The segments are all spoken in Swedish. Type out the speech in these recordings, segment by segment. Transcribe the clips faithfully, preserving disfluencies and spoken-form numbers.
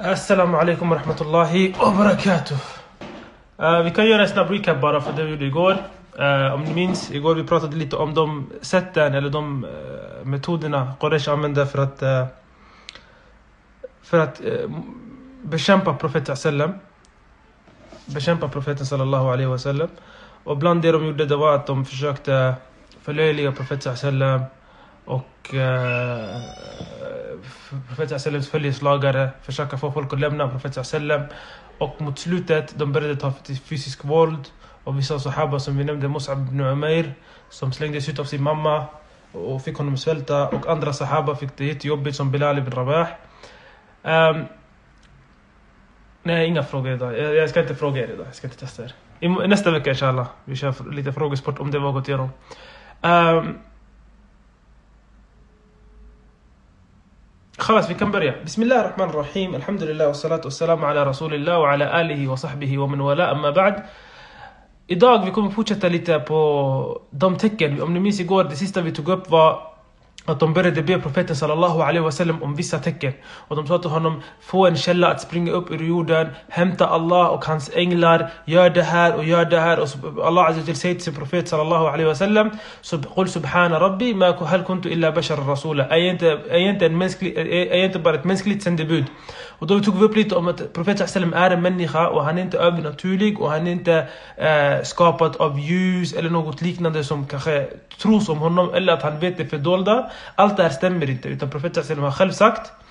Assalamu alaikum wa rahmatullahi wa barakatuh. Uh, vi kan göra en snabb recap bara för det vi gjorde igår. Uh, om ni minns, igår vi pratade lite om de sätten eller de uh, metoderna Quraysh använde för att uh, för att uh, bekämpa profeten sallam. Bekämpa profeten sallallahu alaihi wasallam. Och bland det de gjorde det var att de försökte förlöjliga profeten sallam och uh, profeten sallams följeslagare, försöka få folk att lämna profeten sallam. Och mot slutet de började ta till fysisk våld. Och vissa sahaba som vi nämnde, Mus'ab ibn Umair, som slängdes ut av sin mamma och fick honom svälta. Och andra sahaba fick det jättejobbigt som Bilal ibn Rabah. um, Nej, inga frågor idag. jag, jag ska inte fråga er idag, jag ska inte testa er. I, nästa vecka inshallah, vi kör lite frågesport om det var gått igenom. um, خلاص vi kan börja. Bismillah ar-Rahman ar-Rahim. Alhamdulillah wa salatu wa salam ala rasulillah wa ala alihi wa sahbihi wa man wala, amma ba'd. Idag vi kommer fortsätta lite på de tecken. Om ni minns igår, det sista vi tog upp var att de började be profeten sallallahu alaihi wasallam om vissa tecken. Och de sa till honom, få en källa att springa upp ur jorden, hämta Allah och hans änglar, gör det här och gör det här. Och Allah azza wa jalla säger till sin profet sallallahu alaihi wasallam, qul subhana rabbi ma hal kuntu illa bashar rasula. Är inte är inte en mänsklig är inte bara ett mänskligt sändebud. Och då tog vi upp lite om att profeten sallallahu alaihi wasallam är en människa och han är inte övernaturlig och han är inte äh, skapad av ljus eller något liknande som kanske tros om honom, eller att han vet det fördolda. Allt det här stämmer inte, utan profeten sallallahu alaihi wasallam har själv sagt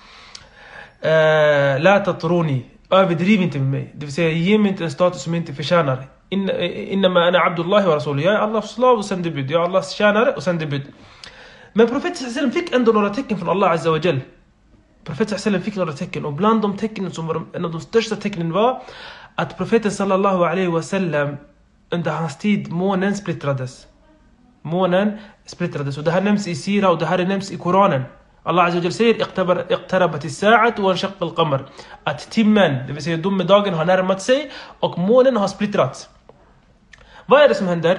la tatruni, överdriv inte med mig, det vill säga ge mig inte en status som jag inte förtjänar. Innama ana abdullahi wa rasul, jag är Allahs slav och sändebud, jag är Allahs tjänare och sändebud. Men profeten sallallahu alaihi wasallam fick ändå några tecken från Allah azza wa jall. Profeten sallallahu alaihi wasallam fick några tecken, och bland de tecknen som var de, en av de största tecknen var att profeten sallallahu alaihi wasallam under hans tid månen splittrades. Månen splittrades, och det här nämns i Sira och det här nämns i Koranen. Allah azza wa jalla säger iqtarabat as-sa'at wa inshaqqa al-qamar, att timmen, det vill säga domedagen, har närmat sig och månen har splittrats. Vad är det som händer?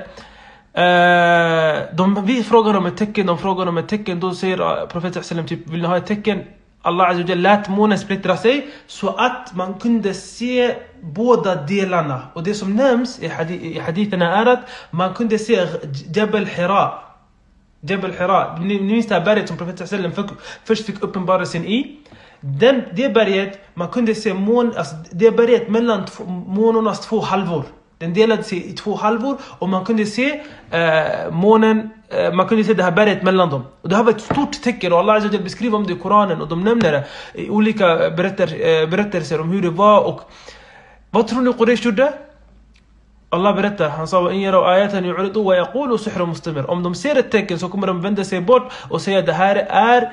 Uh, de, vi frågar om ett tecken, de frågar om ett tecken, då säger profeten sallam typ, vill ni ha ett tecken? Allah azza wa jalla lät månen splittra sig så att man kunde se båda delarna. Och det som nämns i, hadith, i haditherna är att man kunde se Jabal Hira. Jabal Hira, ni, ni minns det här berget som profeten sallam fick, först fick uppenbarelsen i. Den, det berget, man kunde se mån, alltså det berget mellan två, månernas två halvor. Den delade sig i två halvor och man kunde se eh, månen, eh, man kunde se det här berget mellan dem. Och det här var ett stort tecken, och Allah azza wa jalla beskriver om det i Koranen, och de nämner det i olika berättar, eh, berättelser om hur det var. Och vad tror ni Quraysh gjorde? Allah berättar, han sa in yara ayatan yu'ridu wa yaqulu sihrun mustamir. Om de ser ett tecken så kommer de vända sig bort och säga det här är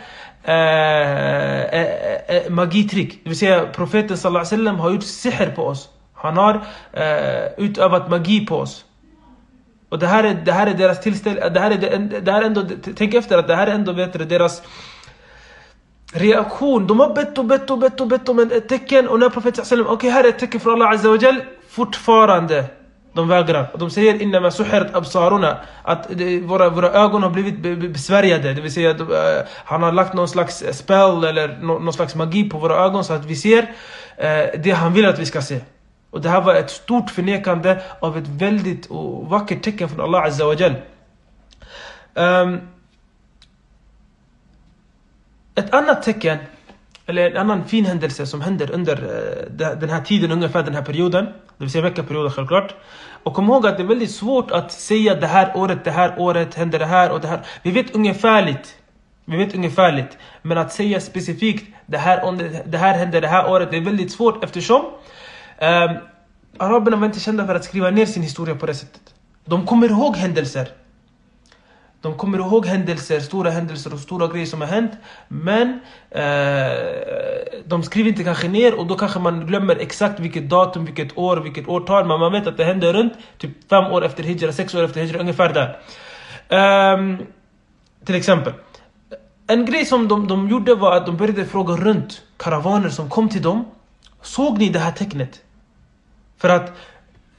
eh, eh, eh, magitrick. Det vill säga profeten sallallahu alaihi wasallam har gjort sihr på oss. Han har uh, utövat magi på oss. Och det här är, det här är deras tillställ. Det här är, det här är ändå, tänk efter att det här är ändå, vet du, deras reaktion. De har bett och bett och bett och bett om ett tecken. Och när profeten sallam, okej okay, här är ett tecken från Allah azza wa jall. Fortfarande de vägrar. Och de säger innama suhirat absaruna, att det, våra, våra ögon har blivit besvärjade. Det vill säga att uh, han har lagt någon slags spell eller no, någon slags magi på våra ögon så att vi ser uh, det han vill att vi ska se. Och det här var ett stort förnekande av ett väldigt och vackert tecken från Allah azza wa jall. Um, ett annat tecken, eller en annan fin händelse som händer under uh, den här tiden, ungefär den här perioden, det vill säga veckaperioden självklart. Och kom ihåg att det är väldigt svårt att säga det här året, det här året händer det här och det här. Vi vet ungefärligt, vi vet ungefärligt, men att säga specifikt det här, det här händer det här året, det är väldigt svårt eftersom Um, araberna var inte kända för att skriva ner sin historia på det sättet. De kommer ihåg händelser. De kommer ihåg händelser, stora händelser och stora grejer som har hänt. Men uh, de skriver inte kanske ner, och då kanske man glömmer exakt vilket datum, vilket år, vilket årtal. Men man vet att det hände runt typ fem år efter hijra, sex år efter hijra, ungefär där. Um, till exempel. En grej som de, de gjorde var att de började fråga runt karavaner som kom till dem. Såg ni det här tecknet? För att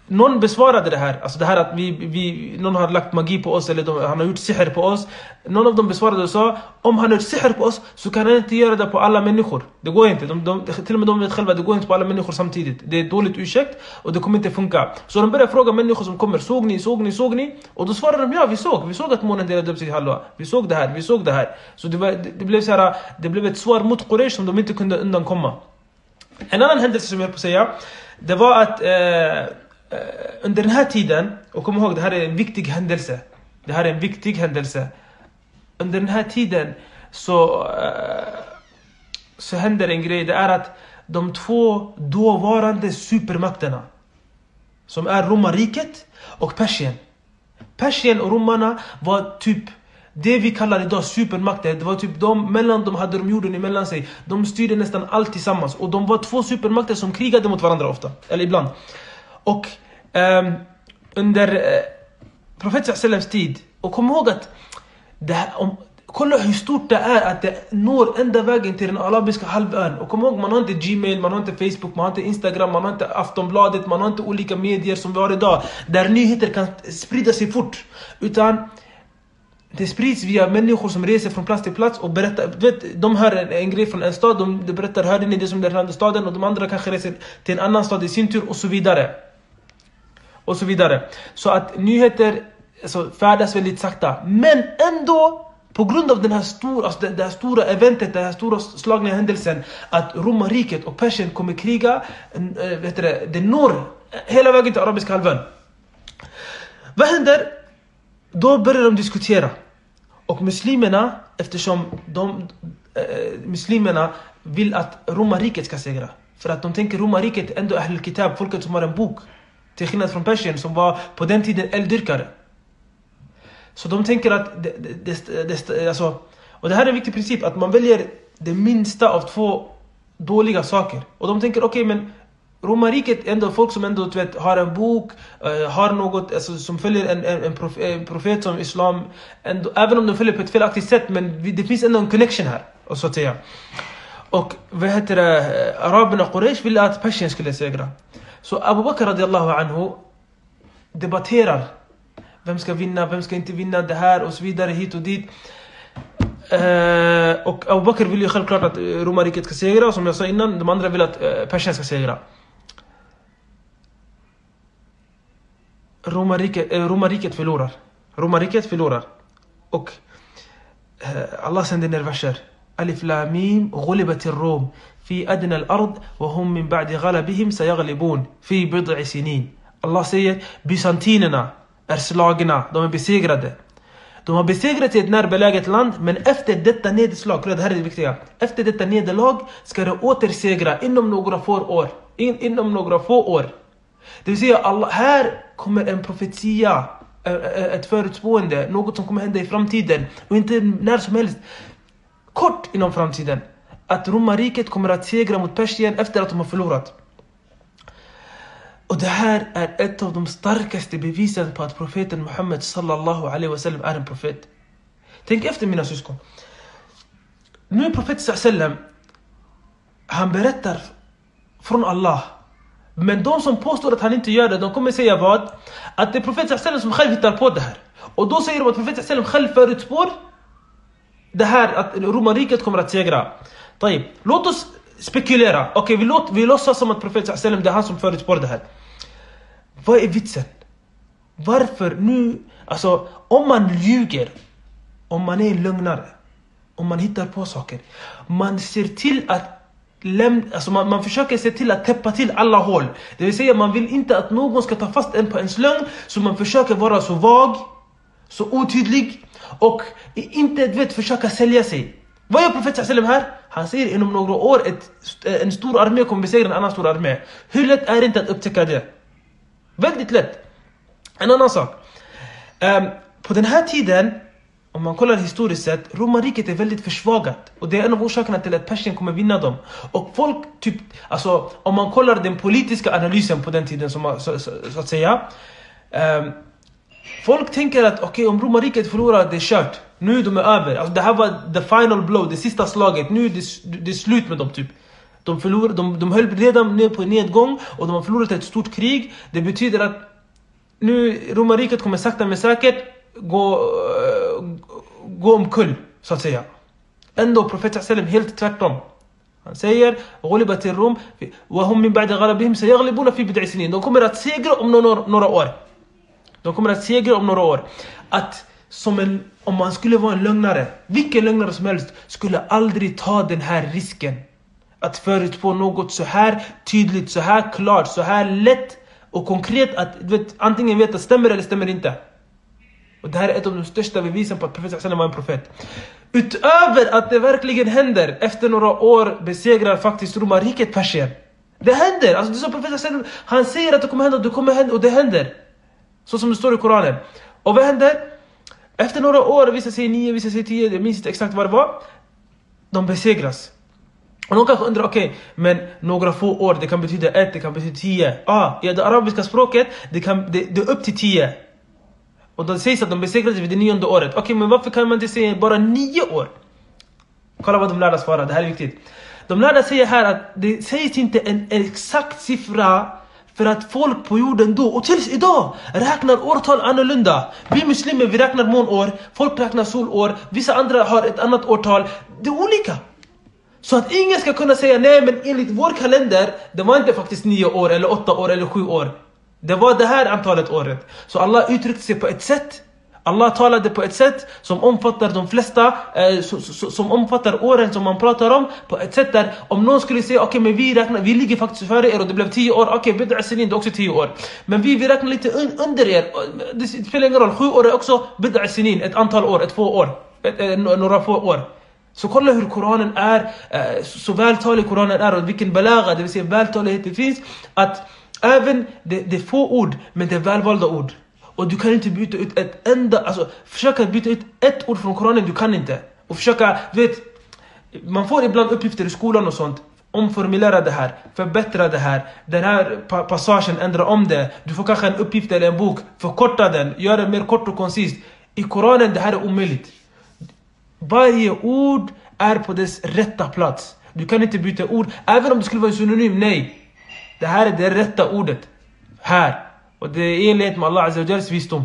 någon besvarade det här, alltså det här att vi, vi, någon har lagt magi på oss eller de, han har gjort sihr på oss. Någon av dem besvarade och sa, om han har gjort sihr på oss så kan han inte göra det på alla människor. Det går inte, de, de, till och med de vet själva, det går inte på alla människor samtidigt. Det är ett dåligt ursäkt och det kommer inte funka. Så de började fråga människor som kommer, såg ni, såg ni, såg ni? Och då svarade de, ja vi såg, vi såg att månen delade upp sig i halva. Vi såg det här, vi såg det här. Så det, var, det, det, blev så här, det blev ett svar mot Quraysh som de inte kunde undankomma. En annan händelse som jag höll på att säga, det var att eh, under den här tiden, och kom ihåg det här är en viktig händelse. Det här är en viktig händelse. Under den här tiden så, eh, så händer en grej. Det är att de två dåvarande supermakterna, som är romarriket och Persien. Persien och romarna var typ det vi kallar idag supermakter. Det var typ de, mellan dem hade de jorden emellan sig. De styrde nästan allt tillsammans. Och de var två supermakter som krigade mot varandra ofta. Eller ibland. Och um, under uh, profeten sallallahu tid. Och kom ihåg att det här, om, kolla hur stort det är att det når ända vägen till den arabiska halvön. Och kom ihåg, man har inte Gmail, man har inte Facebook, man har inte Instagram, man har inte Aftonbladet, man har inte olika medier som vi har idag. Där nyheter kan sprida sig fort. Utan det sprids via människor som reser från plats till plats och berättar, vet, de hör en, en grej från en stad, de, de berättar, hörde ni det som det hände i staden, och de andra kanske reser till en annan stad i sin tur och så vidare. Och så vidare. Så att nyheter alltså, färdas väldigt sakta. Men ändå, på grund av den här stora, alltså det, det här stora eventet, den här stora slagna händelsen, att romarriket och Persien kommer kriga, äh, vet du det, det når hela vägen till arabiska halvön. Vad händer? Då börjar de diskutera. Och muslimerna, eftersom de, äh, muslimerna vill att romarriket ska segra. För att de tänker romarriket ändå är Ahl-Kitab, folket som har en bok. Till skillnad från Persien som var på den tiden elddyrkare. Så de tänker att, det, det, det, det, alltså, och det här är en viktig princip, att man väljer det minsta av två dåliga saker. Och de tänker, okej okay, men romarriket är ändå folk som ändå vet, har en bok, uh, har något alltså, som följer en, en, en, prof, en profet som islam, ändå, även om de följer på ett felaktigt sätt, men vi, det finns ändå en connection här, och så att säga. Och vad heter det, araberna Quraysh ville att Persien skulle segra. Så Abu Bakr radiallahu anhu debatterar vem ska vinna, vem ska inte vinna, det här och så vidare, hit och dit. Uh, och Abu Bakr vill ju självklart att romarriket ska segra, och som jag sa innan, de andra vill att uh, Persien ska segra. Romarriket, uh, romarriket förlorar. Romarriket förlorar. Och uh, Allah sänder ner verser. Alif lam mim ghulibat ar-rum fi adna al-ard wa hum min ba'di ghalabihim sayaghlibun fi bid'i sinin. Allah säger bysantinerna är slagna, de är besegrade. De har besegrat i ett närbeläget land, men efter detta nederlag, det här är det viktiga, efter detta nederlag ska det återsegra inom några få år. In, inom några få år. Det vill säga, Allah, här kommer en profetia, ett förutspående, något som kommer hända i framtiden, och inte när som helst, kort inom framtiden, att romarriket kommer att segra mot Persien efter att de har förlorat. Och det här är ett av de starkaste bevisen på att profeten Muhammed sallallahu alaihi wasallam är en profet. Tänk efter, mina syskon. Nu är profeten sallallahu alaihi wasallam, han berättar från Allah. Men de som påstår att han inte gör det, de kommer säga vad? Att det är profeten sallallahu alaihi wasallam som själv hittar på det här. Och då säger de att profeten sallallahu alaihi wasallam själv förutspår det här, att romarriket kommer att segra. Taib. Låt oss spekulera. Okej, okay, vi, låt, vi låtsas som att profeten sallallahu alaihi wasallam, det är han som förutspår det här. Vad är vitsen? Varför nu? Alltså, om man ljuger, om man är en lögnare, om man hittar på saker, man ser till att lämna, alltså man, man försöker se till att täppa till alla hål. Det vill säga, man vill inte att någon ska ta fast en på ens lögn, så man försöker vara så vag, så otydlig, och inte vet, försöka sälja sig. Vad gör profeten sallallahu alaihi wasallam här? Han säger inom några år ett, en stor armé kommer besegra en annan stor armé. Hur lätt är det inte att upptäcka det? Väldigt lätt. En annan sak. Um, på den här tiden, om man kollar historiskt sett, romarriket är väldigt försvagat. Och det är en av orsakerna till att Persien kommer vinna dem. Och folk typ, alltså om man kollar den politiska analysen på den tiden, som, så, så, så att säga. Um, folk tänker att okej, okay, om romarriket förlorar, det är kört. Nu de är över. Alltså det här var the final blow, det sista slaget. Nu är det, det är slut med dem typ. De, förlor, de, de höll redan ner på nedgång och de har förlorat ett stort krig. Det betyder att nu romarriket kommer sakta men säkert gå, gå omkull, så att säga. Ändå profeten sallam helt tvärtom. Han säger غلبت الروم وهم من بعد غلبهم سيغلبون في بضع سنين. De kommer att segra om några, några år. De kommer att segra om några år. Att som en, om man skulle vara en lögnare, vilken lögnare som helst skulle aldrig ta den här risken. Att förutspå något så här tydligt, så här klart, så här lätt och konkret att du vet, antingen vet att stämmer eller stämmer inte. Och det här är ett av de största bevisen på att profeten sallam var en profet. Utöver att det verkligen händer, efter några år besegrar faktiskt romarriket Persien. Det händer, alltså det är så profeten sallam, han säger att det kommer hända och det kommer hända och det händer. Så som det står i Koranen. Och vad händer? Efter några år, vissa säger nio, vissa säger tio, jag minns inte exakt vad det var. De besegras. Och någon kanske undrar, okej, okay, men några få år, det kan betyda ett, det kan betyda tio. Ah, i det arabiska språket, det, kan, det, det är upp till tio. Och det sägs att de besegrades vid det nionde året. Okej, okay, men varför kan man inte säga bara nio år? Kolla vad de lärda svara, det här är viktigt. De lärda säger här att det sägs inte en exakt siffra för att folk på jorden då, och tills idag, räknar årtal annorlunda. Vi muslimer, vi räknar månår, folk räknar solår, vissa andra har ett annat årtal. Det är olika. Så att ingen ska kunna säga, nej men enligt vår kalender, det var inte faktiskt nio år, eller åtta år, eller sju år. Det var det här antalet året. Så Allah uttryckte sig på ett sätt. Allah talade på ett sätt som omfattar de flesta, eh, so, so, som omfattar åren som man pratar om. På ett sätt där, om någon skulle säga, okej okay, men vi räknar, vi ligger faktiskt före er och det blev tio år. Okej, okay, bid'a sinin, det är också tio år. Men vi, vi räknar lite un, under er. Det spelar ingen roll, sju år är också bid'a sinin, ett antal år, ett få år. Ett, eh, några få år. Så kolla hur Koranen är, eh, så vältalig Koranen är och vilken balaga, det vill säga vältalighet det finns. Att även det, det är få ord, men det är välvalda ord. Och du kan inte byta ut ett enda, alltså försöka byta ut ett ord från Koranen, du kan inte. Och försöka, du vet, man får ibland uppgifter i skolan och sånt. Omformulera det här, förbättra det här, den här pa- passagen, ändra om det. Du får kanske en uppgift eller en bok, förkorta den, gör det mer kort och koncist. I Koranen, det här är omöjligt. Varje ord är på dess rätta plats. Du kan inte byta ord, även om det skulle vara en synonym, nej. Det här är det rätta ordet. Här. Och det är i enlighet med Allah Azza wa Jals visdom.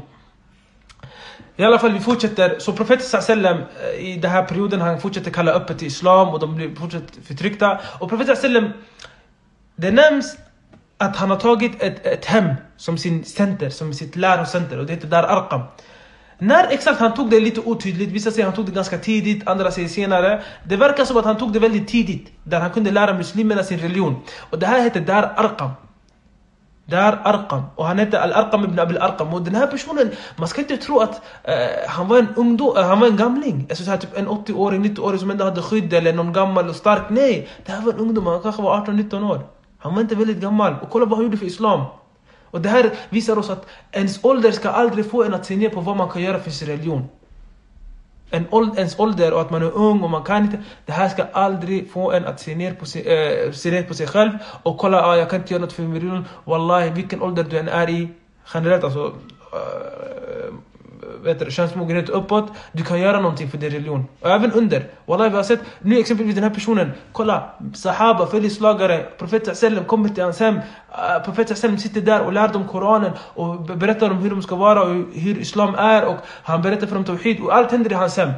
I alla fall vi fortsätter. Så profeten sallam i den här perioden, han fortsätter kalla öppet till islam och de blir fortsätter förtryckta. Och profeten sallam, det nämns att han har tagit ett, ett hem som sin center, som sitt lärocenter. Och det heter Dar Arqam. När exakt han tog det lite otydligt. Vissa säger han tog det ganska tidigt, andra säger senare. Det verkar som att han tog det väldigt tidigt, där han kunde lära muslimerna sin religion. Och det här heter Dar Arqam. Dar Arqam. Och han heter Al-Arqam ibn Abil Arqam. Och den här personen, man ska inte tro att uh, han var en ungdom, uh, han var en gamling. Alltså så här, typ en åttio-åring, nittio-åring som ändå hade skydd eller någon gammal och stark. Nej, det här var en ungdom, han kanske var arton nitton år. Han var inte väldigt gammal. Och kolla vad han gjorde för islam. Och det här visar oss att ens ålder ska aldrig få en att se ner på vad man kan göra för sin religion. En åld, ens ålder och att man är ung och man kan inte. Det här ska aldrig få en att se ner på sig, äh, se ner på sig själv. Och kolla, ah, jag kan inte göra något för min religion. Wallahi, vilken ålder du än är i. Generellt alltså. Äh, vet du, könsmogenhet uppåt. Du kan göra någonting för din religion. Och även under. Wallahi, vi har sett. Nu exempelvis den här personen. Kolla, sahaba, följeslagare. Profeten sallam kommer till hans hem. Uh, Profeten sallam sitter där och lär dem Koranen. Och berättar om hur de ska vara. Och hur islam är. Och han berättar för dem tawhid. Och allt händer i hans hem.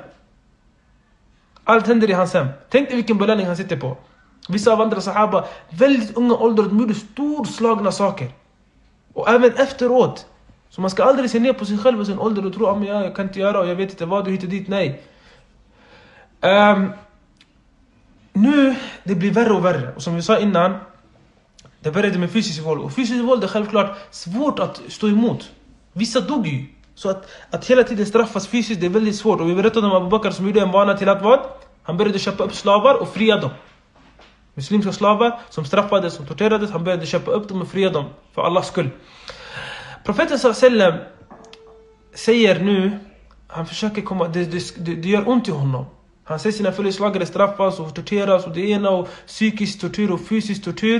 Allt händer i hans hem. Tänk dig vilken belöning han sitter på. Vissa av andra sahaba. Väldigt unga ålder. De gjorde storslagna saker. Och även efteråt. Så man ska aldrig se ner på sig själv och sin ålder och tro att jag kan inte göra och jag vet inte vad du hittar dit. Nej. Um, nu, det blir värre och värre. Och som vi sa innan, det började med fysisk våld. Och fysisk våld är självklart svårt att stå emot. Vissa dog ju. Så att, att hela tiden straffas fysiskt, det är väldigt svårt. Och vi berättade om Abu Bakr som gjorde en vana till att vad? Han började köpa upp slavar och fria dem. Muslimska slavar som straffades, som torterades. Han började köpa upp dem och fria dem för Allahs skull. Profeten sallam säger nu, han försöker komma, det, det, det gör ont i honom. Han säger sina följeslagare straffas och torteras och det ena och psykisk tortyr och fysisk tortyr.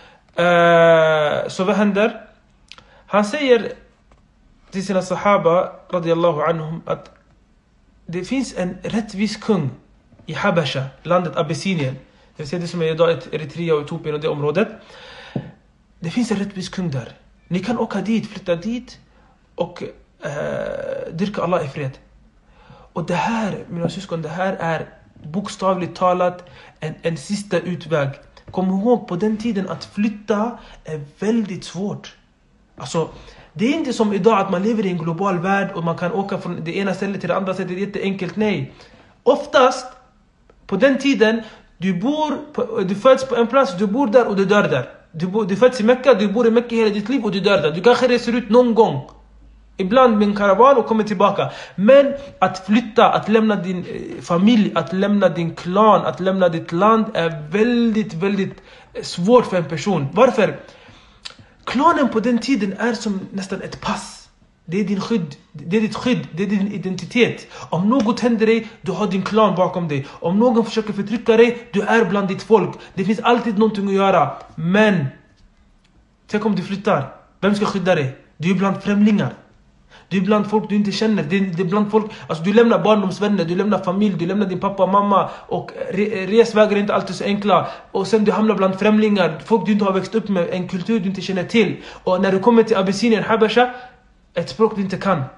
Uh, så vad händer? Han säger till sina sahaba radiyallahu anhum att det finns en rättvis kung i Habasha, landet Abessinien. Det vill säga det som är idag ett Eritrea och Etiopien och det området. Det finns en rättvis kung där. Ni kan åka dit, flytta dit och eh, dyrka Allah i fred. Och det här, mina syskon, det här är bokstavligt talat en, en sista utväg. Kom ihåg på den tiden att flytta är väldigt svårt. Alltså, det är inte som idag att man lever i en global värld och man kan åka från det ena stället till det andra stället. Det är jätteenkelt, nej. Oftast, på den tiden, du bor på, du föds på en plats, du bor där och du dör där. Du, bor, du föds i Mecka, du bor i Mecka hela ditt liv och du dör där. Du kanske reser ut någon gång. Ibland med en karavan och kommer tillbaka. Men att flytta, att lämna din familj, att lämna din klan, att lämna ditt land är väldigt, väldigt svårt för en person. Varför? Klanen på den tiden är som nästan ett pass. Det är din skydd, det är ditt skydd, det är din identitet. Om något händer dig, du har din klan bakom dig. Om någon försöker förtrycka dig, du är bland ditt folk. Det finns alltid någonting att göra. Men, tänk om du flyttar. Vem ska skydda dig? Du är bland främlingar. Du är bland folk du inte känner. Det är, det är bland folk, alltså du lämnar barndomsvänner, du lämnar familj, du lämnar din pappa och mamma. Och re, resvägar är inte alltid så enkla. Och sen du hamnar bland främlingar, folk du inte har växt upp med, en kultur du inte känner till. Och när du kommer till Abyssinien, Habasha, ett språk du inte kan.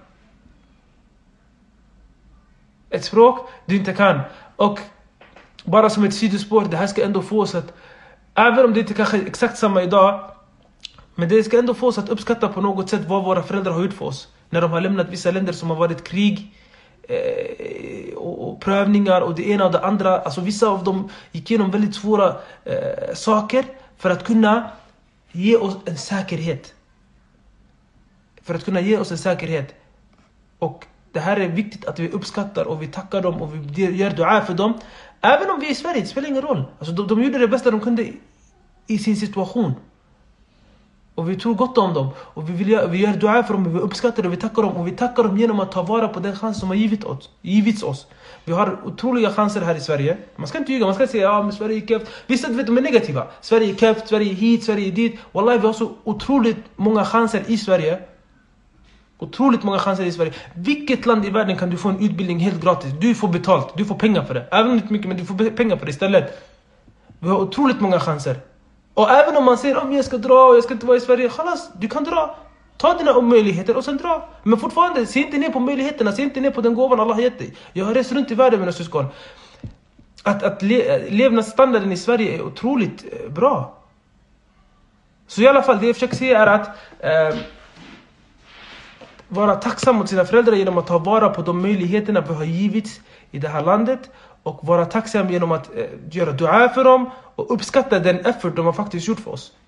Ett språk du inte kan. Och bara som ett sidospår, det här ska ändå få oss att, även om det inte kanske är exakt samma idag, men det ska ändå få oss att uppskatta på något sätt vad våra föräldrar har gjort för oss. När de har lämnat vissa länder som har varit krig eh, och, och prövningar och det ena och det andra. Alltså vissa av dem gick igenom väldigt svåra eh, saker för att kunna ge oss en säkerhet. För att kunna ge oss en säkerhet. Och det här är viktigt att vi uppskattar och vi tackar dem och vi gör dua för dem. Även om vi är i Sverige, det spelar ingen roll. Alltså de, de gjorde det bästa de kunde i, i sin situation. Och vi tror gott om dem. Och vi, vill, vi gör dua för dem och vi uppskattar det och vi tackar dem. Och vi tackar dem genom att ta vara på den chans som har givit oss, givits oss. Vi har otroliga chanser här i Sverige. Man ska inte ljuga, man ska inte säga ja men Sverige är keft. Vissa vet de är negativa. Sverige är keft, Sverige är hit, Sverige är dit. Wallahi, vi har så otroligt många chanser i Sverige. Otroligt många chanser i Sverige. Vilket land i världen kan du få en utbildning helt gratis? Du får betalt, du får pengar för det. Även inte mycket, men du får pengar för det istället. Vi har otroligt många chanser. Och även om man säger om oh, jag ska dra och jag ska inte vara i Sverige, khalas, du kan dra. Ta dina möjligheter och sen dra. Men fortfarande, se inte ner på möjligheterna, se inte ner på den gåvan Allah har gett dig. Jag har rest runt i världen, mina syskon. Att, att le, levnadsstandarden i Sverige är otroligt bra. Så i alla fall, det jag försöker säga är att eh, vara tacksam mot sina föräldrar genom att ta vara på de möjligheterna vi har givits i det här landet. Och vara tacksam genom att eh, göra dua för dem och uppskatta den effort de har faktiskt gjort för oss.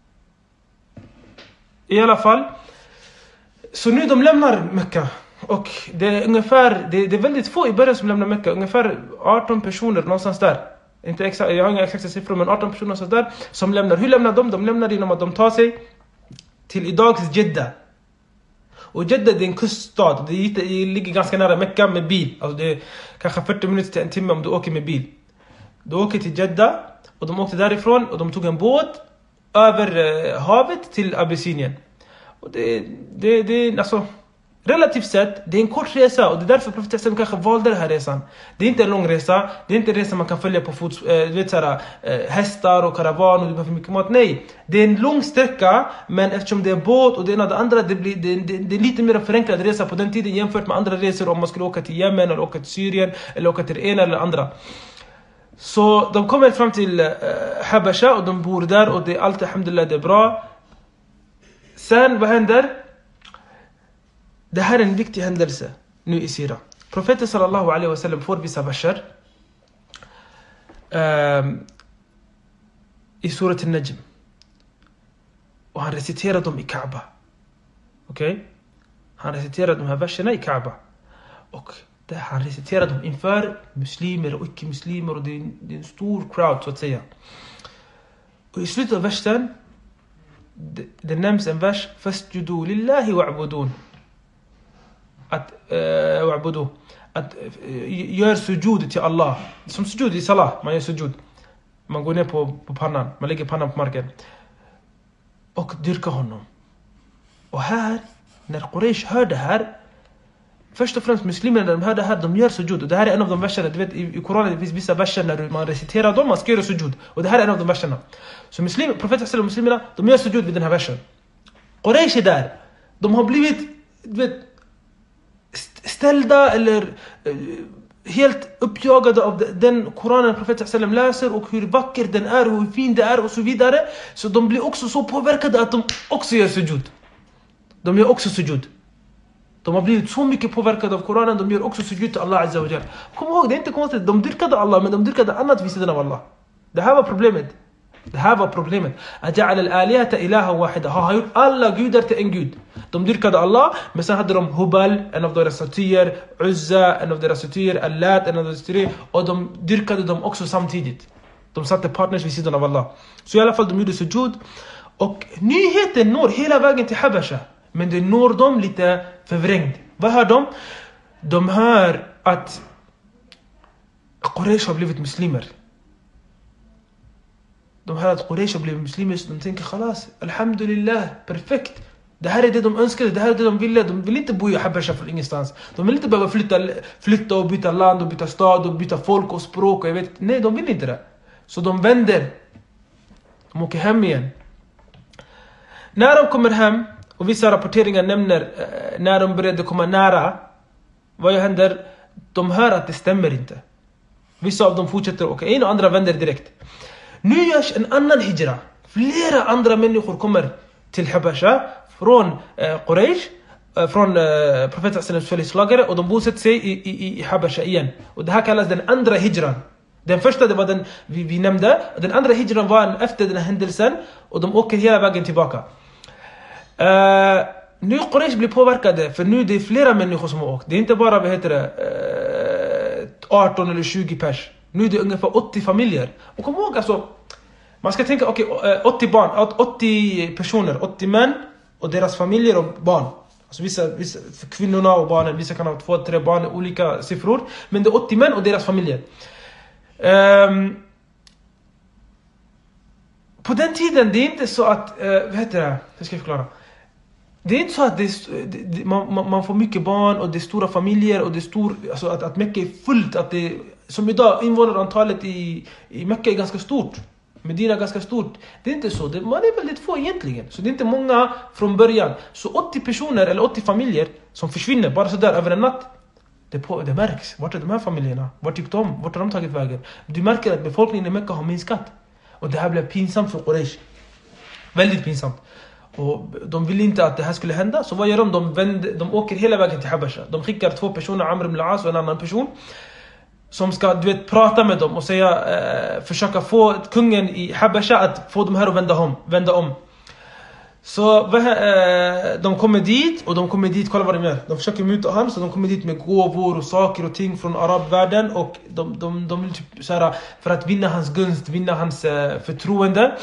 I alla fall. Så nu de lämnar Mecka. Och det är ungefär, det, det är väldigt få i början som lämnar Mecka. Ungefär arton personer någonstans där. Inte exakt, jag har inga exakta siffror, men arton personer någonstans där som lämnar. Hur lämnar de? De lämnar genom att de tar sig till idags Jeddah. Och Jeddah är en kuststad. Det ligger ganska nära Mecka med bil. Alltså det är kanske fyrtio minuter till en timme om du åker med bil. Du åker till Jeddah och de åkte därifrån och de tog en båt över eh, havet till Abyssinien. Och det, det, det alltså relativt sett, det är en kort resa och det är därför profeten kanske valde den här resan. Det är inte en lång resa, det är inte en resa man kan följa på fots, äh, du vet såhär, äh, hästar och karavan och du behöver mycket mat. Nej, det är en lång sträcka, men eftersom det är båt och det ena och det andra, det, blir, det, det, det är lite mer förenklad resa på den tiden jämfört med andra resor om man skulle åka till Yemen eller åka till Syrien eller åka till det ena eller andra. Så de kommer fram till äh, Habasha och de bor där och det är allt, alhamdulillah, det är bra. Sen, vad händer? Det här är en viktig händelse nu i Sira. Profeten sallallahu alaihi wasallam får vissa verser um, i surat al-Najm. Och han reciterar dem i Kaaba. Okej? Okay? Han reciterar de här verserna i Kaaba. Och det, han reciterar dem inför muslimer och icke-muslimer. Och det är, det är en stor crowd så att säga. Och i slutet av versen det, det nämns en vers fasjudu lillahi wa'budun. Att uh, att uh, gör sujud till Allah. Som sujud i salah, man gör sujud. Man går ner på, på pannan, man lägger pannan på marken och dyrkar honom. Och här, när Quraysh hör det här, först och främst muslimerna, de hör det här, de gör sujud. Och det här är en av de verserna, du vet i, i Koranen det finns vissa verser när man reciterar dem, man ska göra sujud. Och det här är en av de verserna. Så muslimer, profeten säger muslimerna, de gör sujud vid den här versen. Quraysh är där. De har blivit, du vet, ställda eller uh, helt uppjagade av den Koranen profeten sallam läser och hur vacker den är och hur fin det är och så vidare. Så de blir också så påverkade att de också gör sujud. De gör också sujud. De har blivit så mycket påverkade av Koranen, de gör också sujud till Allah Azza wa Jal. Kom ihåg, det är inte konstigt. De dyrkade Allah, men de dyrkade annat vid sidan av Allah. Det här var problemet. Det här var problemet. Aja'al al-alihata ilaha wahida. Ha gjort alla gudar till en gud. De dyrkade Allah, men sen hade de Hubal, en av deras statyer, Uzza, en av deras statyer, Allat, en av deras statyer, och de dyrkade dem också samtidigt. De satte partners vid sidan av Allah. Så i alla fall de gjorde sujud. Och nyheten når hela vägen till Habasha. Men det når dem lite förvrängd. Vad hör de? De hör att Quraysh har blivit muslimer. De hör att Quraysh har blivit muslimer, så de tänker khalas, alhamdulillah, perfekt. Det här är det de önskade, det här är det de ville. De vill inte bo i Habasha för ingenstans. De vill inte behöva flytta, flytta och byta land och byta stad och byta folk och språk och jag vet. Nej, de vill inte det. Så de vänder. De åker hem igen. När de kommer hem, och vissa rapporteringar nämner eh, när de började komma nära, vad händer? De hör att det stämmer inte. Vissa av dem fortsätter åka in och andra vänder direkt. Nu görs en annan hijra. Flera andra människor kommer till Habasha från eh, Quraysh, eh, från eh, profeten sallallahu alaihi wasallam, och de bosätter sig i, i, i Habasha igen. Och det här kallas den andra hijran. Den första, det var den vi, vi nämnde. Den andra hijran var en, efter den här händelsen, och de åker hela vägen tillbaka. Uh, nu Quraysh blir påverkade, för nu det är flera människor som har åkt. Det är inte bara, vad heter det, uh, arton eller tjugo pers. Nu är det ungefär åttio familjer. Och kom ihåg, alltså, man ska tänka, okej, okay, uh, åttio barn, åttio personer, åttio män och deras familjer och barn. Alltså vissa, vissa kvinnorna och barnen, vissa kan ha två, tre barn, olika siffror. Men det är åttio män och deras familjer. Um, på den tiden, det är inte så att, uh, vad heter det, hur ska jag förklara? Det är inte så att det är, det, man, man får mycket barn och det är stora familjer och det är stor, alltså att, att Mecka är fullt, att det, som idag invånarantalet i, i Mecka är ganska stort, Medina är ganska stort. Det är inte så, det, man är väldigt få egentligen, så det är inte många från början. Så åttio personer eller åttio familjer som försvinner bara så där över en natt, det, på, det märks. Vart är de här familjerna? Vart gick de? Vart har de tagit vägen? Du märker att befolkningen i Mecka har minskat, och det här blev pinsamt för Quraysh. Väldigt pinsamt. Och de vill inte att det här skulle hända. Så vad gör de? De, vänder, de åker hela vägen till Habasha. De skickar två personer, Amr ibn al-As och en annan person, som ska, du vet, prata med dem och säga, eh, försöka få kungen i Habasha att få dem här att vända om. Vända om. Så eh, de kommer dit, och de kommer dit, kolla vad de gör. De försöker muta han, så de kommer dit med gåvor och saker och ting från arabvärlden. Och de, de, de vill typ så här, för att vinna hans gunst, vinna hans eh, förtroende.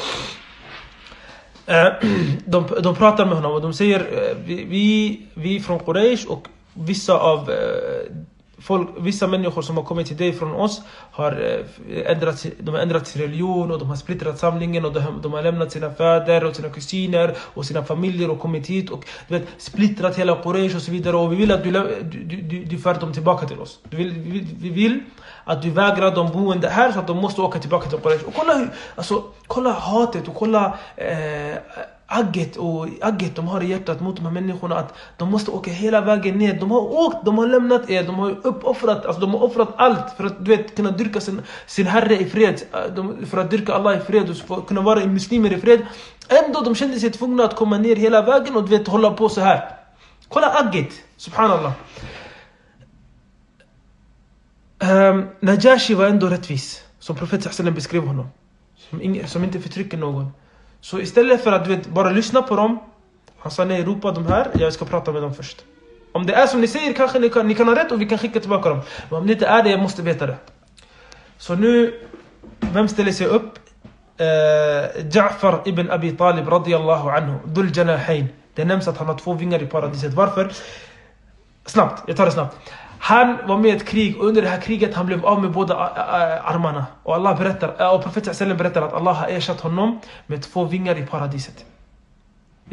De, de pratar med honom och de säger, vi, vi från Quraysh och vissa av folk, vissa människor som har kommit till dig från oss har ändrat, de har ändrat sin religion och de har splittrat samlingen, och de, de har lämnat sina fäder och sina kusiner och sina familjer och kommit hit och, du vet, splittrat hela Quraysh och så vidare, och vi vill att du, du, du, du för dem tillbaka till oss. Du vill, vi, vi vill att du vägrar dem boende här så att de måste åka tillbaka till Quraysh. Och kolla, alltså, kolla hatet och kolla eh, agget och agget de har i hjärtat mot de här människorna, att de måste åka hela vägen ner. De har åkt, de har lämnat er, de har uppoffrat, alltså de har offrat allt för att, du vet, kunna dyrka sin, sin herre i fred, de, för att dyrka Allah i fred och för att kunna vara muslimer i fred. Ändå de kände sig tvungna att komma ner hela vägen och, du vet, hålla på så här. Kolla agget, subhanallah. Um, Najashi var ändå rättvis, som profeten sallam beskrev honom, som, ing- som inte förtrycker någon. Så istället för att, du vet, bara lyssna på dem, han sa, nej, ropa de här, jag ska prata med dem först. Om det är som ni säger, kanske ni kan, ni kan ha rätt och vi kan skicka tillbaka dem. Men om det inte är det, jag måste veta det. Så nu, vem ställer sig upp? Uh, Ja'far ibn Abi Talib radiyallahu anhu, Dhul Janahayn. Det nämns att han har två vingar i paradiset. Varför? Snabbt, jag tar det snabbt. Han var med i ett krig, och under det här kriget han blev av med båda armarna. Och Allah berättar, och profeten sallam berättar att Allah har ersatt honom med två vingar i paradiset.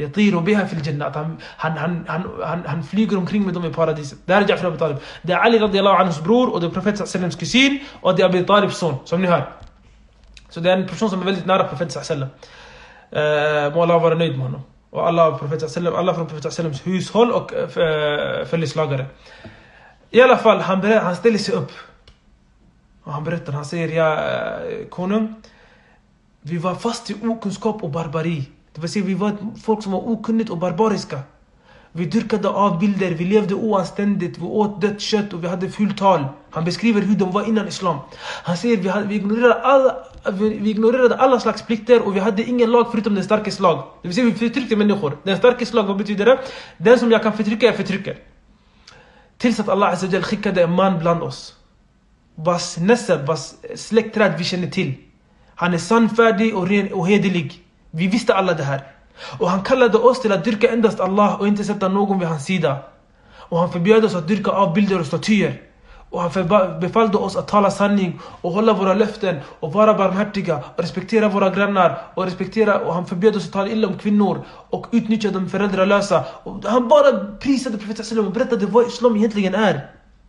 يطير بها في الجنة. Han, han, han, han, han flyger omkring med dem i paradiset. Det här är Ja'far Abi Talib. Det är Ali radiallahu anhus bror, och det är profeten sallallahu kusin, och det är Abi Talibs son, som ni hör. Så det är en person som är väldigt nära profeten sallallahu. Uh, må Allah vara nöjd med honom. Och alla, profeten sallallahu, alla från profeten sallallahu hushåll och uh, följeslagare. I alla fall, han, ber- han ställer sig upp. Och han berättar, han säger, ja uh, konung, vi var fast i okunskap och barbari. Det vill säga, vi var folk som var okunnigt och barbariska. Vi dyrkade avbilder, vi levde oanständigt, vi åt dött kött och vi hade fulltal. Han beskriver hur de var innan islam. Han säger, vi, hade, vi, ignorerade alla, vi, vi ignorerade alla slags plikter och vi hade ingen lag förutom den starkes lag. Det vill säga, vi förtryckte människor. Den starkes lag, vad betyder det? Den som jag kan förtrycka, jag förtrycker. Tills att Allah Azza wa Jal skickade en man bland oss, vars nasab, vars släktträd vi känner till. Han är sannfärdig och, ren och hederlig. Vi visste alla det här. Och han kallade oss till att dyrka endast Allah och inte sätta någon vid hans sida. Och han förbjöd oss att dyrka avbilder och statyer. Och han befallde oss att tala sanning och hålla våra löften och vara barmhärtiga och respektera våra grannar och respektera, och han förbjöd oss att tala illa om kvinnor och utnyttja de föräldralösa. Och han bara prisade profeten sallallahu och berättade vad islam egentligen är.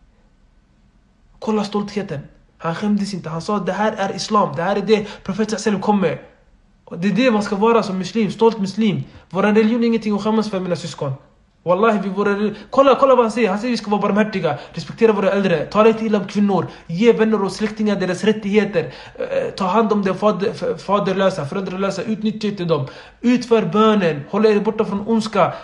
Kolla stoltheten. Han skämdes inte. Han sa att det här är islam. Det här är det profeten sallallahu kom med. Och det är det man ska vara som muslim, stolt muslim. Vår religion är ingenting att skämmas för, mina syskon. Wallahi, vi våra... kolla, kolla vad han säger. Han säger att vi ska vara barmhärtiga, respektera våra äldre, tala inte illa om kvinnor, ge vänner och släktingar deras rättigheter, ta hand om de fader, faderlösa, föräldralösa, utnyttja inte dem, utför bönen, hålla er borta från ondska.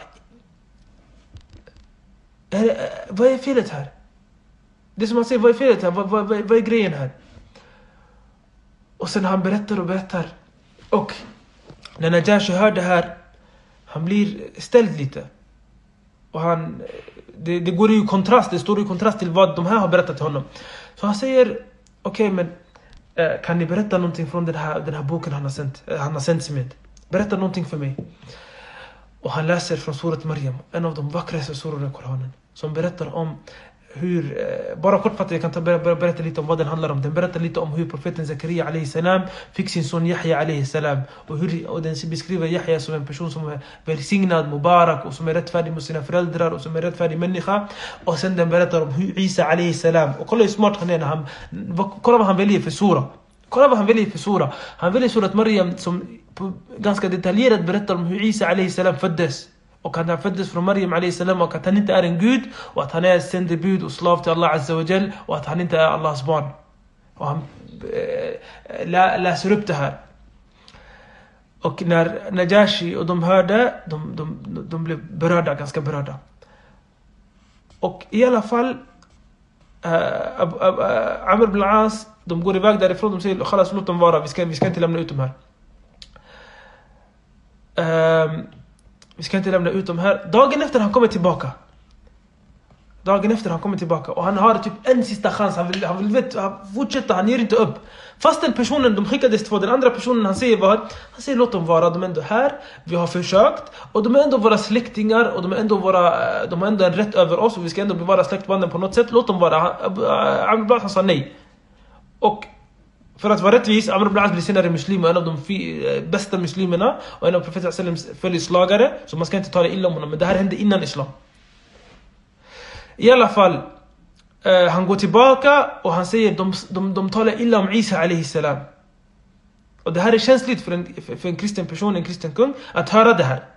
Är, vad är felet här? Det som han säger, vad är felet här? Vad, vad, vad, vad är grejen här? Och sen han berättar och berättar. Och när Najashi hör det här, han blir ställd lite. Och han, det, det går i kontrast, det står i kontrast till vad de här har berättat till honom. Så han säger, okej, okay, men eh, kan ni berätta någonting från den här, den här boken han har sänt, eh, han har sänt sig med? Berätta någonting för mig. Och han läser från surat Maryam, en av de vackraste surorna i Koranen, som berättar om hur, bara kortfattat, jag kan ta, ber, berätta lite om vad den handlar om. Den berättar lite om hur profeten Zakaria alayhi salam fick sin son Yahya alayhi salam, och, hur, och den beskriver Yahya som en person som är välsignad, mubarak, och som är rättfärdig mot sina föräldrar och som är rättfärdig människa. Och sen den berättar om hur Isa alayhi salam, och kolla hur smart han är när han, kolla vad han väljer för sura. Kolla vad han väljer för sura. Han väljer surat Maryam som ganska detaljerat berättar om hur Isa alayhi salam föddes. Och att han föddes från Maryam alayhi salam, och att han inte är en gud, och att han är sändebud och slav till Allah Azza wa Jal, och att han inte är Allahs barn. Och han äh, lä, läser upp det här. Och när Najashi och de hörde, de, de, de blev berörda, ganska berörda. Och i alla fall äh, Ab, Ab, Ab, Amr ibn al-As, de går iväg därifrån, de säger, khalas, låt dem vara, vi ska, vi ska inte lämna ut dem här. Um, Vi ska inte lämna ut dem här. Dagen efter han kommer tillbaka. Dagen efter han kommer tillbaka. Och han har typ en sista chans. Han vill, han vill vet, han fortsätta, han ger inte upp. Fast den personen de skickades till, den andra personen, han säger vad? Han säger, låt dem vara, de är ändå här. Vi har försökt. Och de är ändå våra släktingar. Och de är ändå, våra, de är ändå en rätt över oss. Och vi ska ändå bevara släktbanden på något sätt. Låt dem vara. Han, han, han sa nej. Och för att vara rättvis, Amr ibn al-As blir senare muslim och en av de fi, bästa muslimerna och en av profeten sallallahu följeslagare, så man ska inte tala illa om honom, men det här hände innan islam. I alla fall, eh, han går tillbaka och han säger, de, de, de talar illa om Isa alayhi salam. Och det här är känsligt för en, för en kristen person, en kristen kung, att höra det här.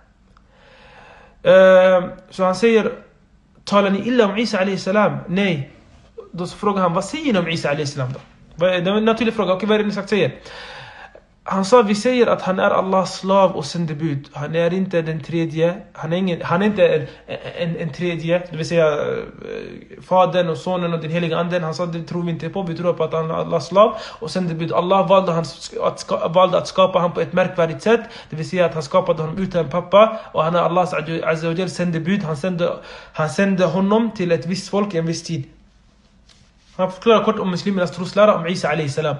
Eh, så han säger, talar ni illa om Isa alayhi salam? Nej. Då frågar han, vad säger ni om Isa alayhi salam då? Det är en naturlig fråga. Okej, vad är det ni sagt säger? Han sa, vi säger att han är Allahs slav och sändebud. Han är inte den tredje. Han är, ingen, han är inte en, en, en tredje. Det vill säga fadern och sonen och den heliga anden. Han sa, det tror vi inte på. Vi tror på att han är Allahs slav och sändebud. Allah valde, han, att, ska, valde att skapa han på ett märkvärdigt sätt. Det vill säga att han skapade honom utan pappa. Och han är Allahs Azza wa Jal sändebud. Han sände, han sände honom till ett visst folk i en viss tid. Han förklarar kort om muslimernas troslära om Isa alayhi salam.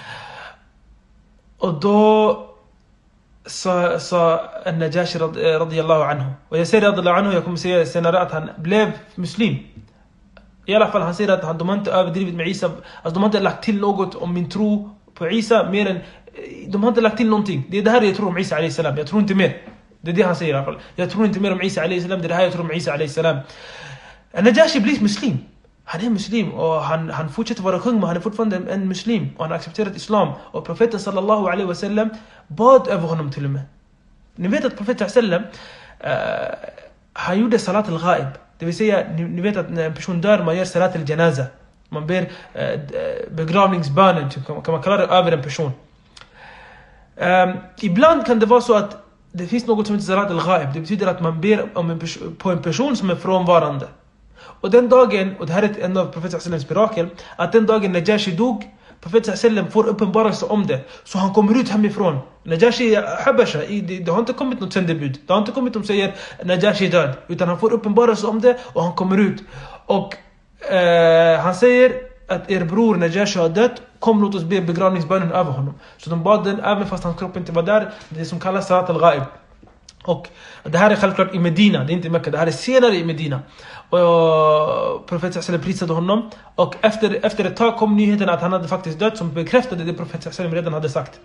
Och då sa, sa Najashi radiyallahu anhu. Och jag säger radiyallahu anhu, jag kommer säga senare att han blev muslim. I alla fall, han säger att han, de har inte överdrivit med Isa. Alltså de har inte lagt till något om min tro på Isa mer än, de har inte lagt till någonting. Det är det här jag tror om Isa alayhi salam. Jag tror inte mer. Det är det han säger i alla fall. Jag tror inte mer om Isa alayhi salam, det är det här jag tror om Isa alayhi salam. Najashi blir muslim. Han är muslim och han, han fortsätter vara kung, men han är fortfarande en muslim och han har accepterat islam. Och profeten sallallahu alaihi wasallam bad över honom till och med. Ni vet att profeten sallallahu uh, han gjorde salat al-ghaib. Det vill säga, ni, ni vet att när en person dör, man gör salat al-janaza. Man ber uh, begravningsbönen, typ, kan man kalla det, över en person. Um, ibland kan det vara så att det finns något som heter salat al-ghaib. Det betyder att man ber om en pers- på en person som är frånvarande. Och den dagen, och det här är en av profeten sallallahu mirakel, att den dagen Najashi dog, profeten sallallahu får uppenbarelse om det. Så han kommer ut hemifrån. Najashi Habasha, det, det har inte kommit något sändebud. Det har inte kommit som säger Najashi död. Utan han får uppenbarelse om det och han kommer ut. Och eh, han säger att er bror Najashi har dött. Kom, låt oss be begravningsbönen över honom. Så de bad den även fast hans kropp inte var där. Det som kallas salat al-ghaib. Och det här är självklart i Medina, det är inte i Mekka, det här är senare i Medina. Och profeten sallallahu prisade honom. Och efter, efter ett tag kom nyheten att han hade faktiskt dött, som bekräftade det profeten sallallahu redan hade sagt.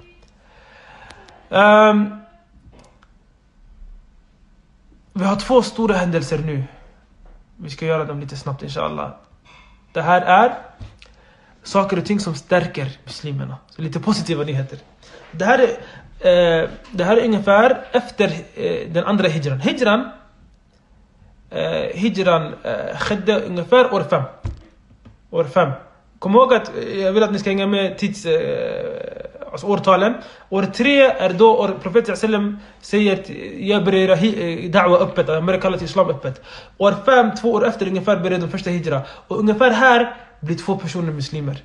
um, Vi har två stora händelser nu. Vi ska göra dem lite snabbt inshallah. Det här är saker och ting som stärker muslimerna. Så lite positiva nyheter. Det här är Uh, det här är ungefär efter uh, den andra hijran. Hijran uh, Hijran uh, skedde ungefär år fem. År fem. Kom ihåg att uh, jag vill att ni ska hänga med tids, uh, alltså årtalen. År tre är då år profeten sallam säger att jag börjar uh, da'wa öppet, jag börjar kalla till islam öppet. År fem, två år efter ungefär började den första hijra. Och ungefär här blir två personer muslimer.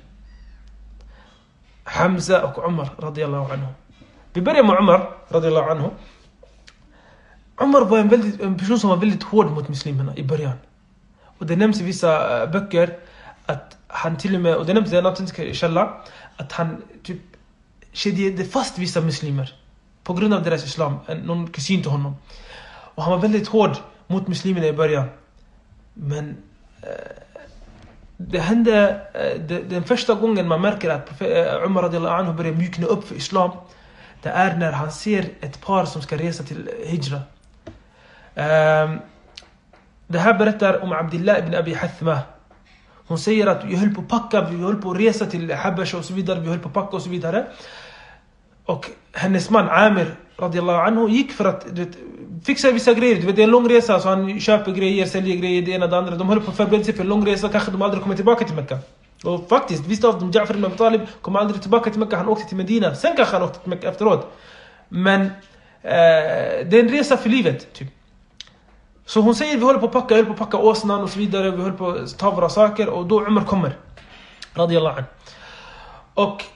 Hamza och Umar radiyallahu anhu. Vi börjar med Umar radiyallahu anhu. Umar var en, väldigt, en person som var väldigt hård mot muslimerna i början. Och det nämns i vissa böcker att han till och med, och det nämns i en autentisk källa, att han typ kedjade fast vissa muslimer på grund av deras islam, någon kusin till honom. Och han var väldigt hård mot muslimerna i början. Men eh, det hände eh, det, den första gången man märker att eh, Umar radiyallahu anhu börjar mjukna upp för islam. Det är när han ser ett par som ska resa till hijra. Um, det här berättar om Abdullah ibn Abi Hathma. Hon säger att vi höll på att packa, vi höll på att resa till Habasha och så vidare, vi höll på att packa och så vidare. Och hennes man Amir radiyallahu anhu gick för att du vet, fixa vissa grejer. Du vet, det är en lång resa, så han köper grejer, säljer grejer, det ena och det andra. De höll på att förbereda sig för en lång resa, kanske de aldrig kommer tillbaka till Mekka. Och faktiskt, visst av dem, Ja'far ibn Abi Talib kom aldrig tillbaka till Mekka, han åkte till Medina. Sen kanske han åkte till Mekka efteråt. Men eh, det är en resa för livet, typ. Så hon säger, vi håller på att packa, vi håller på att packa åsnan och så vidare. Vi håller på att ta våra saker och då Umar kommer. Radiyallahu an. Och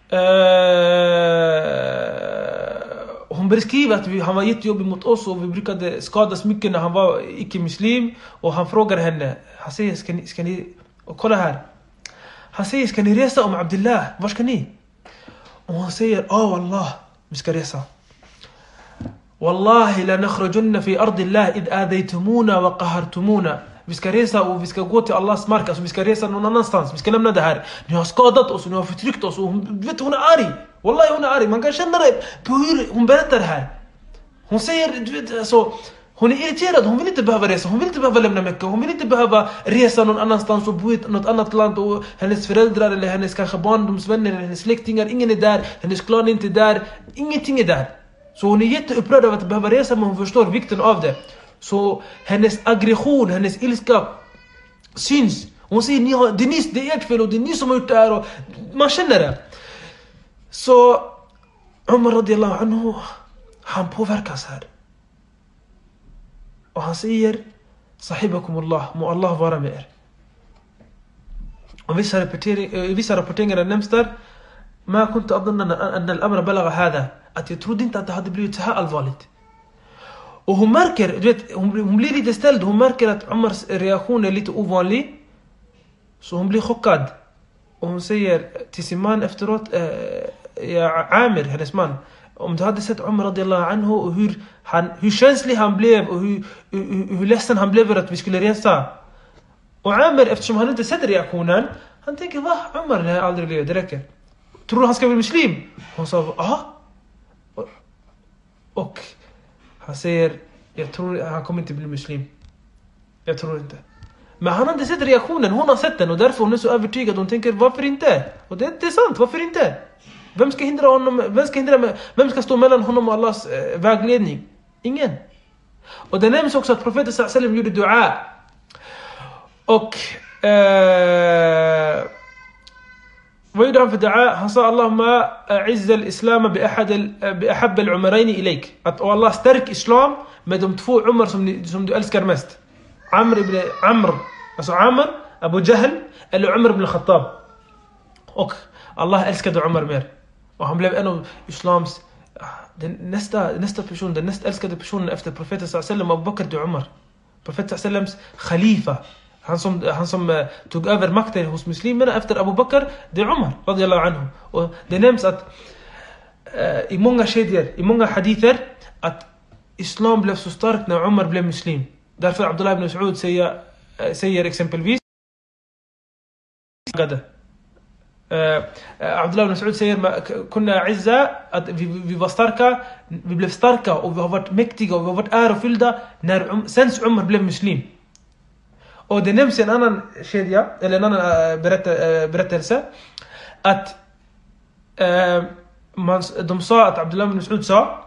eh, hon beskriver att vi, han var jättejobbig mot oss och vi brukade skadas mycket när han var icke-muslim. Och han frågar henne, han säger, ska ni, ska ni, och kolla här. Han säger, ska ni resa om Abdullah? Var ska ni? Och hon säger, ja wallah, vi ska resa. Wallahi la nakhrujunna fi ardillah id adaytumuna wa qahartumuna. Vi ska resa och vi ska gå till Allahs mark, alltså vi ska resa någon annanstans. Vi ska lämna det här. Ni har skadat oss och ni har förtryckt oss och hon, vet, hon är arg. Wallahi hon är arg. Man kan känna det på hur hon berättar det här. Hon säger, du vet, alltså, hon är irriterad, hon vill inte behöva resa, hon vill inte behöva lämna Mekka, hon vill inte behöva resa någon annanstans och bo i något annat land och hennes föräldrar eller hennes kanske barndomsvänner eller hennes släktingar, ingen är där, hennes klan är inte där, ingenting är där. Så hon är jätteupprörd av att behöva resa, men hon förstår vikten av det. Så hennes aggression, hennes ilska syns. Hon säger, ni har, det, är ni, det är ert fel och det är ni som har gjort det här och man känner det. Så Umar radiyallahu anhu, han påverkas här. Och han säger, sahibakumullah, må Allah vara med er. Och vissa, vissa rapporteringar nämns där, ma kunta adunna anna al-amra balagha hadha, att jag trodde inte att det hade blivit så här allvarligt. Och hon märker, du vet, hon, hon blir lite ställd, hon märker att Umars reaktion är lite ovanlig. Så hon blir chockad. Och hon säger till sin man efteråt, eh, ja, Amir, hennes man, om du hade sett Umar radiyallahu anhu och hur, han, hur känslig han blev och hur, hur, hur ledsen han blev för att vi skulle resa. Och Amir, eftersom han inte sett reaktionen, han tänker, va? Umar, det har aldrig blivit, det räcker. Tror du han ska bli muslim? Hon sa, aha. Och, och Han säger, jag tror han kommer inte bli muslim. Jag tror inte. Men han har inte sett reaktionen, hon har sett den och därför hon är så övertygad. Hon tänker, varför inte? Och det, det är sant, varför inte? Vem ska hindra honom? Vem ska, hindra, vem ska stå mellan honom och Allahs eh, vägledning? Ingen. Och det nämns också att profeten sallallahu alaihi wasallam gjorde dua. Och eh, vad gjorde han för dua? Han sa Allahumma a'izza al-islam bi'ahab al-umarayn ilayk. Att Allah stärk islam med de två umar som, som du älskar mest. Amr ibn Amr, alltså Amr, Abu Jahl eller Umar ibn Khattab. Och Allah älskade Umar mer. Och han blev en av islams den nästa, nästa person, den näst älskade personen efter profeten sallallahu alaihi wasallam, Abu Bakr och Umar. Profeten sallallahu alaihi wasallams khalifa. Han som, han som uh, tog över makten hos muslimerna efter Abu Bakr, det är Umar radiyallahu anhu. Och det nämns att uh, i många kedjor, i många hadither, att islam blev så stark när Umar blev muslim. Därför Abdullah ibn Mas'ud säger, uh, säger exempelvis uh, Abdullah ibn Mas'ud säger kunna izza, att vi, vi var starka, vi blev starka och vi har varit mäktiga och vi har varit ärofyllda när um, sen Umar blev muslim. Och det nämns en annan kedja, eller en annan uh, berätt, uh, berättelse, att uh, man, de sa att Abdullah ibn Mas'ud sa,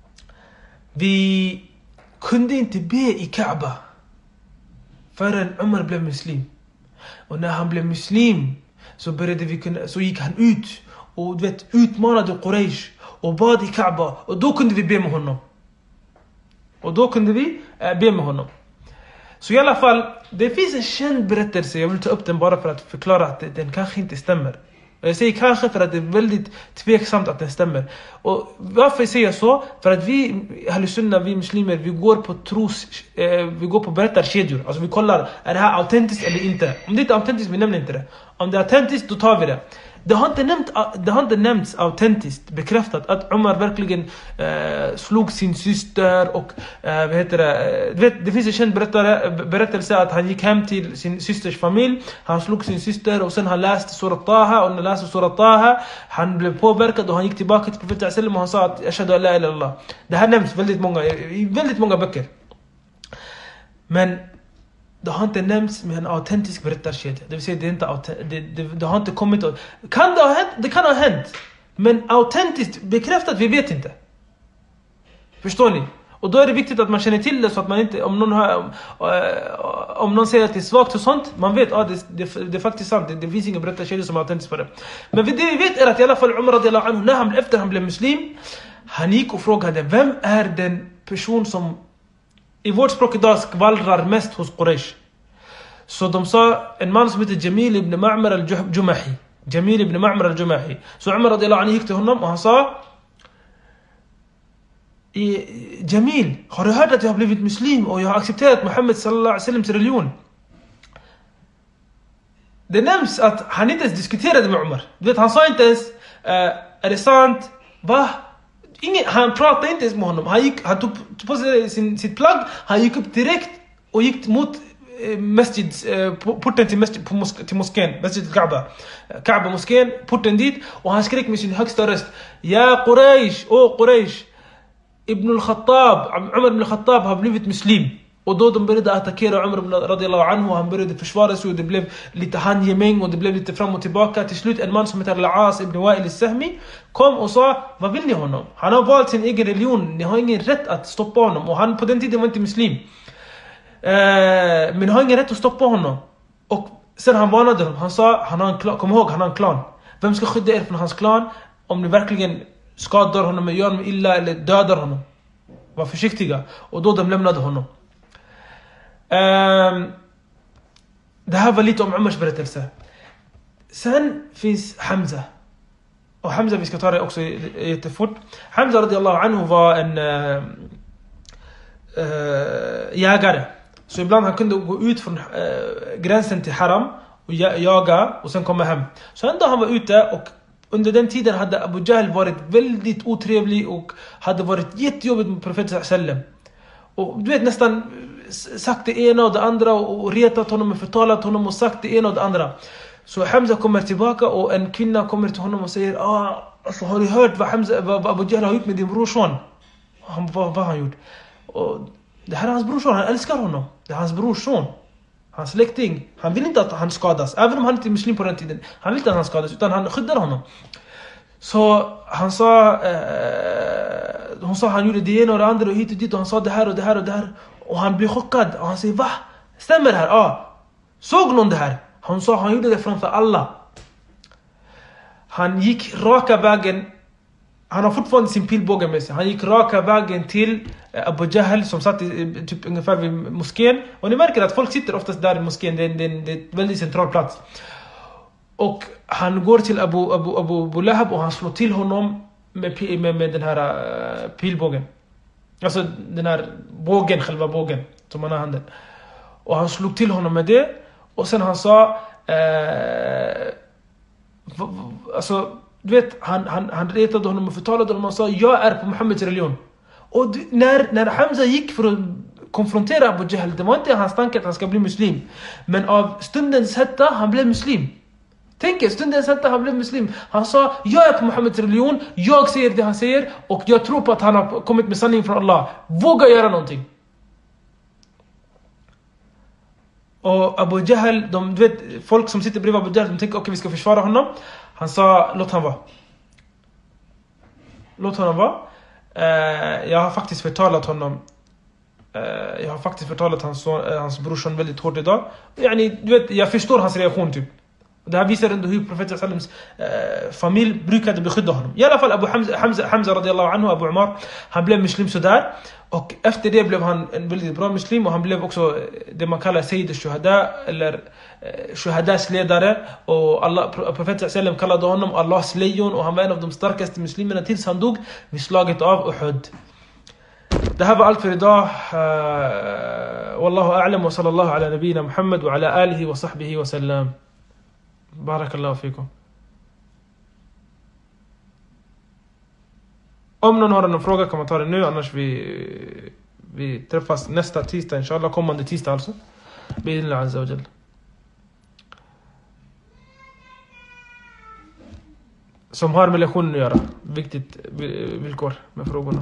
vi kunde inte be i Kaaba förrän Umar blev muslim. Och när han blev muslim så började vi kunna, så gick han ut och du vet, utmanade Quraysh och bad i Kaaba, och då kunde vi be med honom. Och då kunde vi uh, be med honom. Så i alla fall, det finns en känd berättelse, jag vill ta upp den bara för att förklara att den kanske inte stämmer. Jag säger kanske för att det är väldigt tveksamt att den stämmer. Och varför säger jag så? För att vi, Ahl-Sunnah, vi muslimer, vi går på tros, eh, vi går på berättarkedjor. Alltså vi kollar, är det här autentiskt eller inte? Om det inte är autentiskt, vi nämner inte det. Om det är autentiskt, då tar vi det. Det har inte nämnt, det har inte nämnts autentiskt bekräftat att Umar verkligen eh, slog sin syster och eh, vad heter det? Du vet, det finns en känd berättare, berättelse att han gick hem till sin systers familj, han slog sin syster och sen han läste Surat Taha, och när han läste Surat Taha han blev påverkad och han gick tillbaka till profeten sallallahu alaihi wasallam och han sa att ashhadu an la ilaha illallah. Det här nämns väldigt många, i väldigt många böcker. Men det har inte nämnts med en autentisk berättarkedja. Det vill säga det, är inte aut- det, det, det har inte kommit. Kan det ha hänt? Det kan ha hänt. Men autentiskt bekräftat, vi vet inte. Förstår ni? Och då är det viktigt att man känner till det, så att man inte, om någon, har, om, om någon säger att det är svagt och sånt, man vet att ah, det, det, det är faktiskt sant. Det, det finns ingen berättarkedja som är autentisk på det. Men det vi vet är att i alla fall Umar radiyallahu anhu, när han, efter han blev muslim, han gick och frågade, vem är den person som i vårt språk idag skvallrar mest hos Quraysh? Så de sa en man som heter Jamil ibn Ma'mar al-Jumahi. Jamil ibn Ma'mar al-Jumahi. Så Umar radiyallahu anhu gick till honom och han sa, Jamil, har du hört att jag har blivit muslim och jag har accepterat Muhammed sallallahu alaihi wasallam till religion? Det nämns att han inte ens diskuterade med Umar. Du vet, han sa inte ens, är det sant? Va? Ingen, han pratade inte ens med honom. Han, gick, han tog på sig sin, sitt plagg. Han gick upp direkt och gick mot eh, masjid, eh, porten till, masjid, på mos- till moskén, masjid Kaaba. Kaaba moskén, porten dit. Och han skrek med sin högsta röst, ja Quraysh, åh Quraysh, Ibn al-Khattab, Umar ibn al-Khattab har blivit muslim. Och då de började attackera Umar radiyallahu anhu, han började försvara sig och det blev lite handgemäng och det blev lite fram och tillbaka. Till slut en man som heter Al-As ibn Wa'il al-Sahmi kom och sa, vad vill ni honom? Han har valt sin egen religion, ni har ingen rätt att stoppa honom. Och han på den tiden var inte muslim. Eh, men ni har ingen rätt att stoppa honom. Och sen han varnade honom, han sa, han har en klan, kom ihåg, han har en klan. Vem ska skydda er från hans klan om ni verkligen skadar honom, gör honom illa eller dödar honom? Var försiktiga. Och då de lämnade honom. Um, det här var lite om Umars berättelse. Sen finns Hamza. Och Hamza, vi ska ta det också jättefort. Hamza radiyallahu anhu var en uh, uh, jägare. Så ibland han kunde gå ut från uh, gränsen till Haram och jaga och sen komma hem. Så en dag han var ute, och under den tiden hade Abu Jahl varit väldigt otrevlig och hade varit jättejobbigt med profeten sallam. Och du vet, nästan sagt det ena och det andra och retat honom och förtalat honom och sagt det ena och det andra. Så Hamza kommer tillbaka och en kvinna kommer till honom och säger, ah, alltså, har du hört vad, Hamza, vad Abu Jahl har gjort med din brorson? Han, vad, vad han gjort? Och det här är hans brorson, han älskar honom. Det är hans brorson. Hans släkting. Han vill inte att han skadas. Även om han inte är muslim på den tiden. Han vill inte att han skadas, utan han skyddar honom. Så han sa... Eh, hon sa han gjorde det ena och det andra och hit och dit. Och han sa det här och det här och det här. Och han blev chockad. Och han säger, va? Stämmer det här? Ja. Såg någon det här? Han sa han gjorde det framför alla. Han gick raka vägen. Han har fortfarande sin pilbåge med sig. Han gick raka vägen till Abu Jahl som satt i, typ ungefär vid moskén. Och ni märker att folk sitter oftast där i moskén. Det är, det är, det är en väldigt central plats. Och han går till Abu, Abu, Abu, Abu Lahab och han slår till honom med, med, med den här uh, pilbågen. Alltså den här bågen, själva bågen som han har handen. Och han slog till honom med det. Och sen han sa... Uh, alltså... Du vet, han, han, han retade honom och förtalade honom och sa jag är på Muhammeds religion. Och du, när, när Hamza gick för att konfrontera Abu Jahl, det var inte hans tanke att han ska bli muslim. Men av stundens hetta, han blev muslim. Tänk er, stundens hetta, han blev muslim. Han sa, jag är på Muhammeds religion, jag säger det han säger och jag tror på att han har kommit med sanning från Allah. Våga göra någonting. Och Abu Jahl, de, du vet, folk som sitter bredvid Abu Jahl, de tänker okej, okay, vi ska försvara honom. Han sa, låt han vara. Låt honom vara. Eh, jag har faktiskt förtalat honom. Eh, jag har faktiskt förtalat hans, eh, hans brorson väldigt hårt idag. Yani, du vet, jag förstår hans reaktion typ. Det här visar ändå hur profeten Sallams eh, familj brukade beskydda honom. I alla fall Abu Hamza, Hamza, Hamza radiyallahu anhu, Abu Umar, han blev muslim sådär. Och efter det blev han en väldigt bra muslim. Och han blev också det man kallar Sayyid al-Shuhada, eller eh, Shuhadas ledare. Och Allah, profeten Sallam kallade honom Allahs lejon. Och han var en av de starkaste muslimerna tills han dog vid slaget av Uhud. Det här var allt för idag. uh, Wallahu a'lam wa sallallahu ala nabina Muhammad wa ala alihi wa sahbihi wa sallam. Barakallahu fikum. Om någon har någon fråga kan man ta det nu. Annars vi, vi träffas nästa tisdag inshallah. Kommande tisdag alltså. Bi'idhnillah azza wa jalla. Som har med lektionen att göra. Viktigt villkor med frågorna.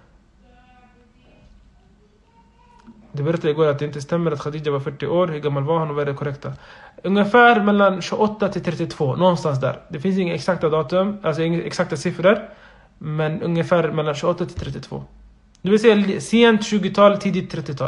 Det berättade igår att det inte stämmer att Khadija var fyrtio år. Hur gammal var han och vad är det korrekta? Ungefär mellan tjugoåtta till trettiotvå. Någonstans där. Det finns inga exakta datum. Alltså inga exakta siffror. Men ungefär mellan tjugoåtta till trettiotvå. Det vill säga sent tjugotal, tidigt trettiotal.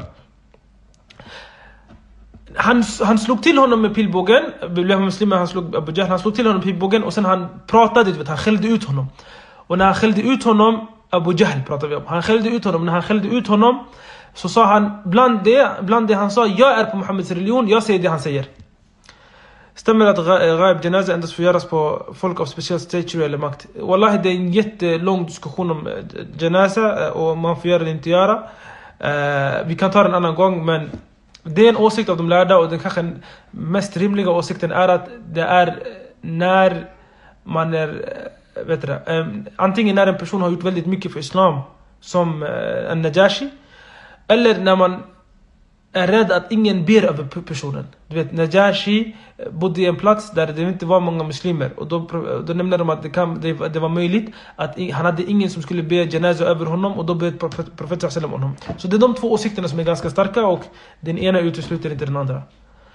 Han, han slog till honom med pilbågen. Blev muslim, han slog Abu Jahl. Han slog till honom med pilbågen. Och sen han pratade, vet, han skällde ut honom. Och när han skällde ut honom, Abu Jahl pratar vi om. Han skällde ut honom. När han skällde ut honom så sa han, bland det, bland det han sa, jag är på Muhammeds religion, jag säger det han säger. Stämmer att ghaib janaza endast får göras på folk av speciell stature eller makt? Wallahi, det är en jättelång diskussion om janaza och man får göra det inte göra. Uh, vi kan ta det en annan gång, men det är en åsikt av de lärda och den kanske mest rimliga åsikten är att det är när man är, vet du, um, antingen när en person har gjort väldigt mycket för islam som uh, en Najashi, eller när man är rädd att ingen ber över personen. Du vet, Najashi bodde i en plats där det inte var många muslimer. Och då, då nämnde de att det, kan, det, det var möjligt att han hade ingen som skulle be janaza över honom. Och då bed profeten sallam honom. Så det är de två åsikterna som är ganska starka. Och den ena utesluter inte den andra.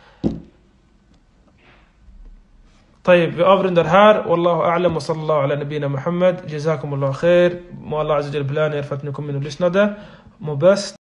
طيب, vi avrundar här. Wallahu a'lam wa sallallahu ala nabina Muhammad. Jazakumullah khair. Må Allah azza jal belöna er för att ni kom in och lyssnade. Må bäst.